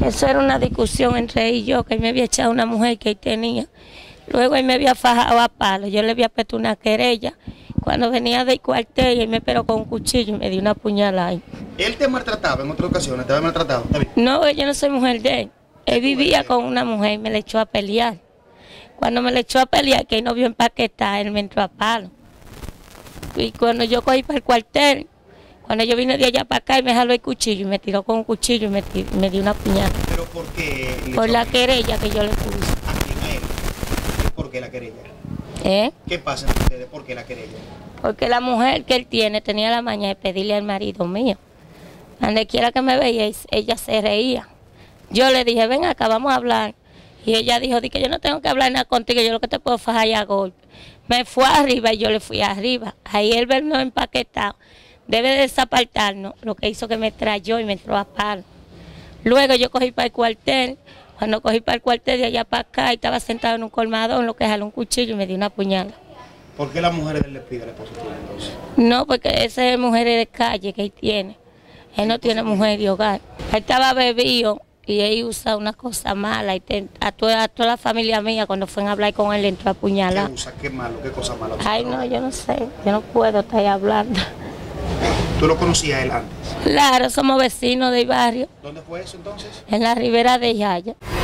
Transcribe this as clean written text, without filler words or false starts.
Eso era una discusión entre él y yo, que él me había echado una mujer que él tenía. Luego él me había fajado a palo, yo le había puesto una querella. Cuando venía del cuartel, él me esperó con un cuchillo y me dio una puñalada ahí. ¿Él te maltrataba en otras ocasiones? ¿Te había maltratado? ¿Está bien? No, yo no soy mujer de él. Él vivía con una mujer y me le echó a pelear. Cuando me le echó a pelear, que él no vio empaquetar, él me entró a palo. Y cuando yo cogí para el cuartel, cuando yo vine de allá para acá, y me jaló el cuchillo y me tiró con un cuchillo y me dio una puñalada. ¿Pero por qué? Por la querella que yo le puse. ¿A quién? A él. ¿Por qué la querella? ¿Qué pasa entre ustedes? ¿Por qué la querella? Porque la mujer que él tiene tenía la maña de pedirle al marido mío. Donde quiera que me veía, ella se reía. Yo le dije, ven acá, vamos a hablar. Y ella dijo, que yo no tengo que hablar nada contigo, yo lo que te puedo fajar ya a golpe. Me fue arriba y yo le fui arriba. Ahí él vernos empaquetado. Debe desapartarnos, lo que hizo que me trayó y me entró a palo. Luego yo cogí para el cuartel. Cuando cogí para el cuartel de allá para acá, y estaba sentado en un colmadón, lo que jaló un cuchillo y me dio una puñalada. ¿Por qué las mujeres le piden al esposo tuyo entonces? No, porque esa es mujer de calle que él tiene. Él no tiene mujer de hogar. Él estaba bebido y él usa una cosa mala. Y a toda la familia mía, cuando fue a hablar con él, le entró a puñalar. ¿Qué usa? ¿Qué malo? ¿Qué cosa mala? Ay, no, yo no sé. Yo no puedo estar ahí hablando. ¿Tú lo conocías a él antes? Claro, somos vecinos del barrio. ¿Dónde fue eso entonces? En la ribera de Yaya.